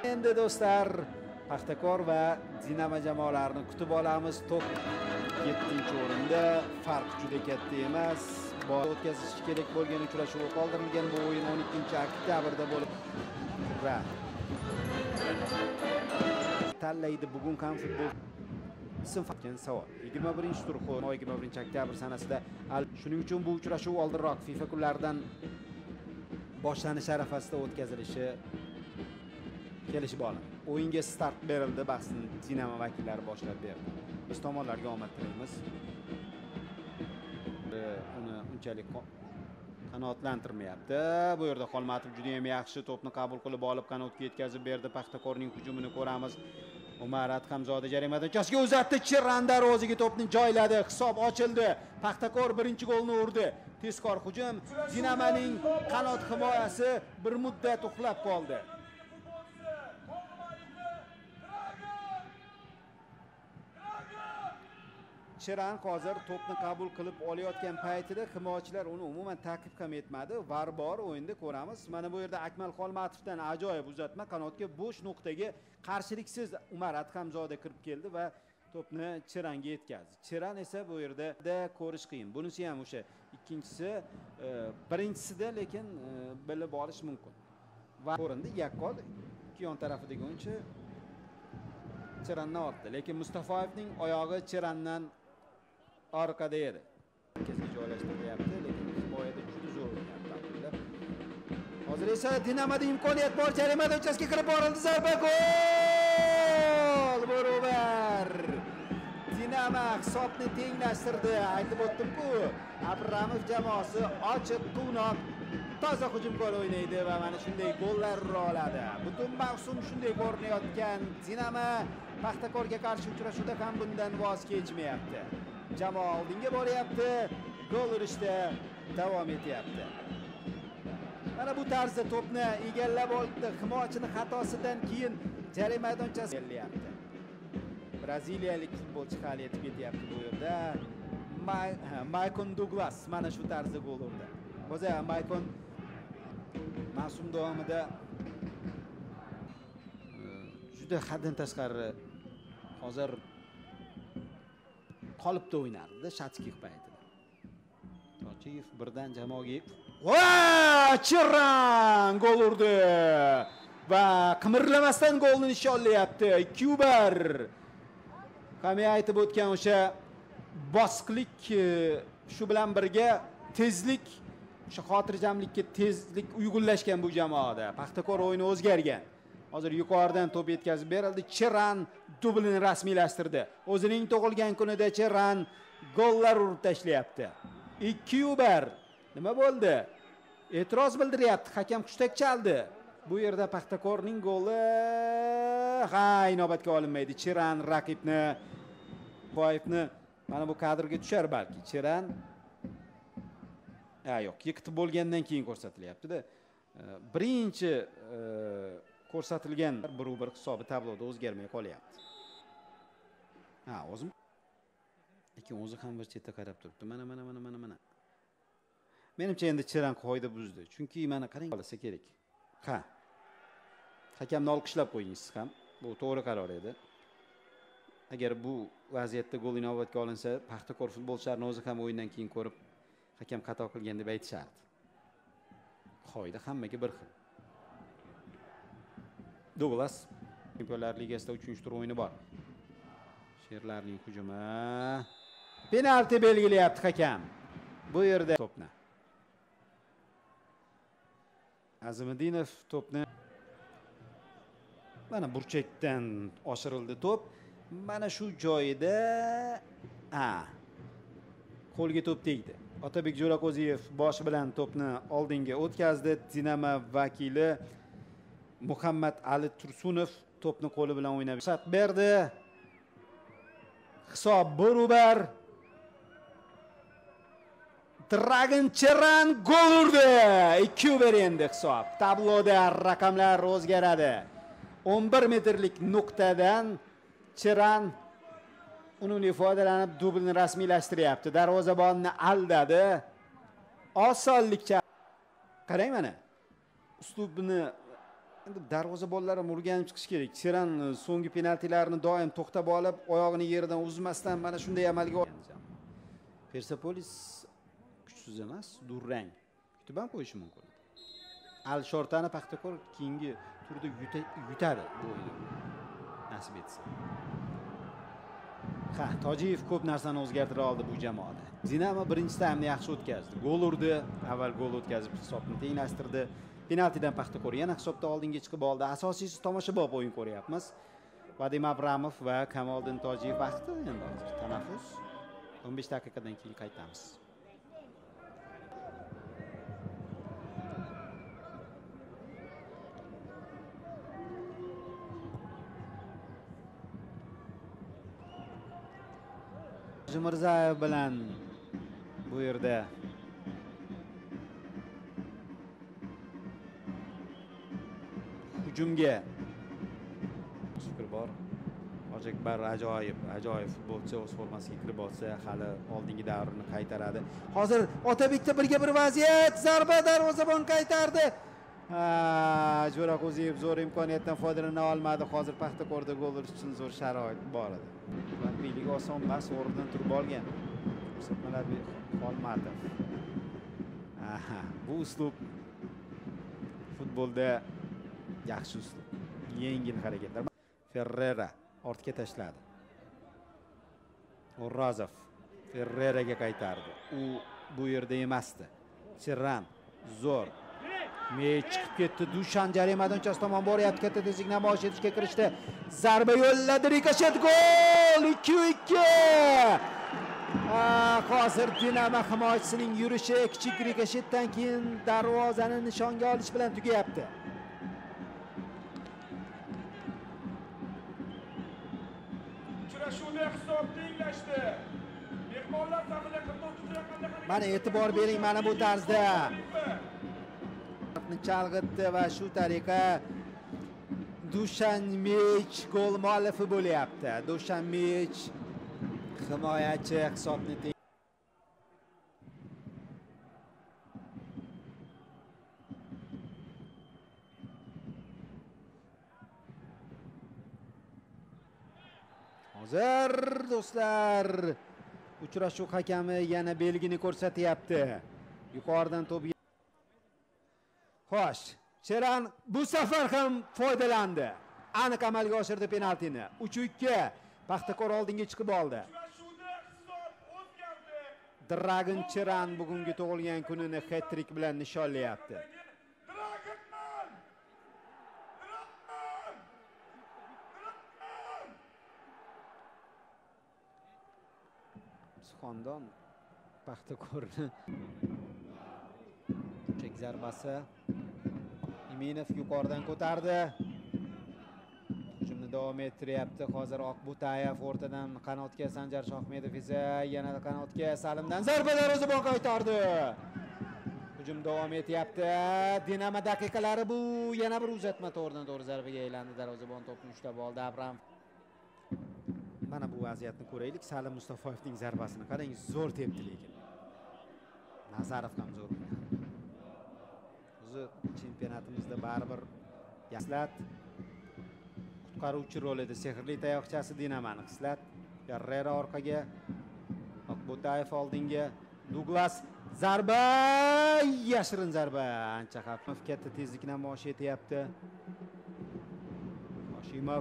Endi do'stlar, Paxtakor va Dinamo jamoalarini kutib olamiz. Top 7-o'rinda, farq juda katta emas. O'tkazish kerak bo'lgan uchrashuv qoldirilgan. Bu o'yin 12-oktyabrda bo'lib tanlaydi. Bugun ham futbol sinfatgan savol. 21-tur 21-oktyabr sanasida. Shuning uchun bu uchrashuv oldinroq FIFA kunlaridan boshlanish arafasida o'tkazilishi kelishib olindi. O'yinga start berildi, bahsni Dinamo vakillari boshlab berdi. Biz tomonlarga omad tilaymiz. Uni unchalik qanoatlantirmayapti. Bu yerda Xolmatov juda ham yaxshi to'pni qabul qilib olib, qanotga yetkazib berdi. Paxtakorning hujumini ko'ramiz. Umar Adhamzoda jarimadan o'tkazishga uzatdi. Chiran darvozaga to'pni joyladi. Hisob ochildi. Paxtakor birinchi golni urdi. Tezkor hujum. Dinamoning qanot himoyasi bir muddat uxlab qoldi. Chiran hozir to'pni qabul qilib olayotgan paytida himoyachilar uni umuman ta'qib ham etmadi. Var bor o'yinda ko'ramiz. Mana bu yerda Akmal Xolmatovdan ajoyib uzatma, qanotga bo'sh nuqtaga qarshiliksiz Umar Adhamzoda kirib keldi va to'pni Chiranga yetkazdi. Chiran esa bu yerda ko'rish qiyin. Bunisi ham o'sha ikkinchisi, birinchisida lekin bilib olish mumkin. Va o'rinda yakkol yon tarafidagi o'yinchi Chirandan ortda, lekin Mustafoyevning oyog'i Chirandan orqada edi. Markazga joylashtiryapti, lekin himoyada juda zo'r o'ynayapti. Hozir esa Dinamoda imkoniyat bor, jarima uchastasiga kirib borildi, zarba gol! Barobar! Dinamo hisobni tenglashtirdi. Aytib o'tdim-ku, Abramov jamoasi ochiq, quvnoq, toza hujumkor o'ynaydi va mana shunday gollar ura oladi. Butun mavsum shunday ko'rinayotgan Dinamo Paxtakorga qarshi uchrashuvda ham bundan voz kechmayapti. Jamoa oldinga boryapti, gol urishda davom etyapti. Mana bu tarzda to'pni egallab oldi. Himoyachining xatosidan keyin jarima maydonchasiga kelyapti. Braziliyalik futbolchi hali yetib ketyapti bu yerda. Maykon Douglas mana shu tarzda gol urdi. Hozir Maykon mavsum davomida juda haddan tashqari hozir qolibda o'ynardi Shatskix paytida. Tochiyev birdan jamoaga Chiran gol urdi va qimirlamasdan golni nishonlayapti. 2-1. Qamay aytib o'tgan o'sha bosqilik, shu bilan birga tezlik, o'sha xotirjamlikka tezlik uyg'unlashgan bu jamoada. Paxtakor o'yini o'zgargan. Hozir yuqoridan to'p yetkazib berildi. Chiran dublini rasmiylashtirdi. O'zining tug'ilgan kunida Chiran gollar urib tashlayapti. 2-1. Nima bo'ldi? E'tiroz bildiryapti. Hakam hushtak chaldi. Bu yerda Paxtakorning goli inobatga olinmaydi. Chiran raqibni Boyevni mana bu kadrga tushar balki. Chiran yo'q, yiqitib bo'lgandan keyin ko'rsatilyapti-da. Birinchi ko'rsatilgan 1-1 hisobi tabloda o'zgarmay qolyapti. O'zim. Lekin o'zi ham bir chetda qarab turibdi. Mana. Menimcha endi Chiran qoida buzdi. Chunki mana qarang, qolsa kerak. Hakamni olqishlab qo'yingiz ham. Bu to'g'ri qaror edi. Agar bu vaziyatda gol inobatga olinsa, Paxtakor futbolchilarini o'zi ham o'yindan keyin ko'rib, hakam xato qilgan deb aytishardi. Qoida hammaga bir xil. Douglas Chempionlar Ligasida 3-tur o'yini bor. Sherlarning hujumi. Penalti belgilayapti hakam. Bu yerda to'pni. Azimiddinov to'pni mana burchakdan oshirildi to'p. Mana shu joyida qo'lga to'p tegdi. Otabek Jo'raqo'ziyev boshi bilan to'pni oldinga o'tkazdi. Dinamo vakili Muhammad Ali Tursunov to'pni qo'li bilan o'ynab berdi. Hisob 1-1. Dragan Chiran gol urdi. 2-1 endi hisob. Tabloda raqamlar o'zgaradi. 11 metrlik nuqtadan Chiran undan foydalanib dublni rasmiylashtiryapti. Darvozabonni aldadi. Osonlikcha qarang mana. Uslubini Endi darvozabonlar ham o'rganib chiqish kerak. Cheran so'nggi penaltilarni doim to'xtab olib, oyog'ini yerdan uzmasdan mana shunday amalga olgan. Persepolis kuchsiz emas, durang. Kutib ham qo'yishi mumkin. Al Shortani Paxtakor keyingi turda yutadi bu o'yinda. Nasib etsa. Tojiyev ko'p narsani o'zgartira oldi bu jamoada. Dinamo birinchi taymni yaxshi o'tkazdi. Gol urdi, avval gol o'tkazib hisobni tenglashtirdi. Penaltidan Paxtakor yana hisobda oldinga chiqib oldi. Asosiysi tomoshabop o'yin ko'ryapmiz. Vadim Abramov va Kamoliddin Tojiyev vaqti endi hozir tanaffus. 15 daqiqadan keyin qaytamiz. Mirzayev bilan bu yerda hujumga fikr bor. Hojiakbar ajoyib futbolchi, o'z formasiga kirib olsa, hali oldingi davrini qaytaradi. Hozir Otabekda 1-1 vaziyat, zarba, darvozabon qaytardi. Jo'raqo'ziyev zo'r imkoniyatdan foydalana olmadi. Hozir Paxtakorda gol urish uchun zo'r sharoit bor edi. Murabbiylik oson emas, o'rnidan turib olgan. Ko'rsatmalar Xolmatov. Bu uslub futbolda yaxshi uslub. Yengil harakatlar. Ferrera ortga tashladi. O'rozov Ferreraga qaytardi. U bu yerda emasdi. Cheran zo'r Mech chiqib ketdi. Dushan jarimadan o'nchasi tomon boryapti. Katta tezlik namoyish etishga kirishdi. Zarba yo'lladi. Rikoshet gol! 2-2. Hozir Dinamo himoyachisining yurishi kichik rikoshetdan keyin darvozani nishonga olish bilan tugayapti. Uchrashuvda hisob tenglashdi. Mehmonlar safida 49 raqamda harakat. Mana e'tibor bering mana bu tarzda. Chalg'itdi va shu tariqa Dushan Mech gol muallifi bo'lyapti. Dushan Mech himoyachi hisobni hozir do'stlar uchrashuv hakami yana belgini ko'rsatyapti. Yuqoridan to'p. Xo'sh, Cheran bu safar ham foydalandi. Aniq amalga oshirdi penaltini. 3-2. Paxtakor oldinga chiqib oldi. Dragan Cheran bugungi tug'ilgan kunini hat-trick bilan nishonlayapti. Xondon Paxtakorni chek zarbasi. Iminov yuqoridan ko'tardi. Hujumni davom ettiryapti. Hozir Oqbutayev o'rtadan qanotga Sanjar Shohmedov esa yana qanotga Salimdan zarba darvozabon qaytardi. Hujum davom etyapti. Dinamo daqiqalari bu yana bir uzatma to'g'ridan to'g'ri zarbaga aylandi. Darvozabon to'pni ushlab oldi Abram. Mana bu vaziyatni ko'raylik. Salim Mustafoyevning zarbasini qarang, zo'r tepdi lekin. Nazarov ham zo'r. O'zi chempionatimizda baribir Yaslat qutqaruvchi rolida sehrli tayoqchasi Dinamoni xislat. Ferrera orqaga, Oqbutayev oldinga, Douglas zarba, yashirin zarba, ancha xavfli. Katta tezlik namoyish etyapti. Hoshimov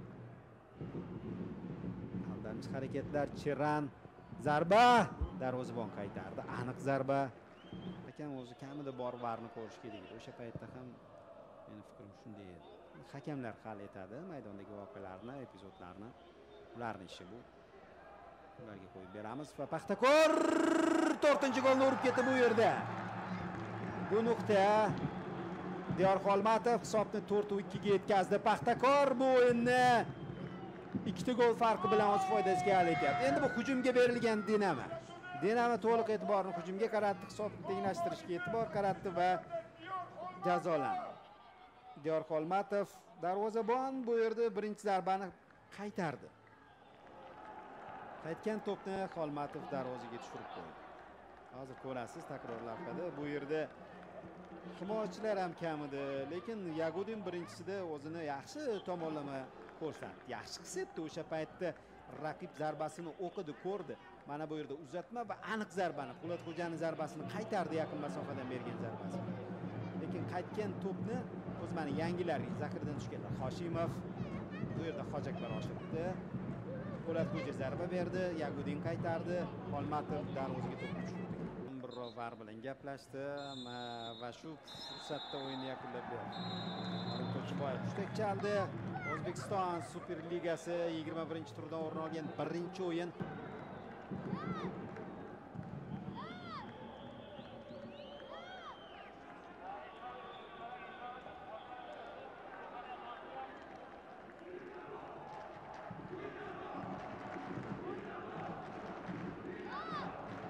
aldamchi harakatlar. Cheran zarba, darvozabon qaytardi. Aniq zarba. Hakam o'zi kamida bor varni ko'rish kerak edi. O'sha paytda ham meni fikrim shunday edi. Hakamlar hal etadi maydondagi voqealarni, epizodlarni. Ularning ishi bu. Ularga qo'yib beramiz va Paxtakor 4-golni urib ketdi bu yerda. Bu nuqta Diyor Xolmatov hisobni 4-2 ga yetkazdi. Paxtakor bu o'yinni 2 gol farqi bilan o'z foydasiga hal etyapti. Endi bu hujumga berilgan Dinamo. Dinamo to'liq e'tiborni hujumga qaratdi, hisobni tenglashtirishga e'tibor qaratdi va jazolandi. Diyor Xolmatov darvozabon bu yerda birinchi zarbani qaytardi. Qaytgan to'pni Xolmatov darvozaga tushirib qo'ydi. Hozir ko'rasiz takror lavhada bu yerda himoyachilar ham kam edi, lekin Yagudin birinchisida o'zini yaxshi tomonlama ko'rsatdi. Yaxshi his etdi o'sha paytda raqib zarbasini o'qidi, ko'rdi. Mana bu yerda uzatma va aniq zarbani, Po'latxo'janing zarbasini qaytardi, yaqin masofadan bergan zarbasini. Lekin qaytgan to'pni o'z mana yangilarga zaxiradan tushganlar. Hoshimov bu yerda Hojakbar oshirdi. Po'latxo'ja zarba berdi, Yagudin qaytardi, Xolmatov darvozaga to'pni tushirdi. Birrovar bilan gaplashdi va shu fursatda o'yinni yakunlab berdi. Olim To'chiboyev hushtak chaldi. O'zbekiston Superligasi 21-turdan o'rin olgan birinchi o'yin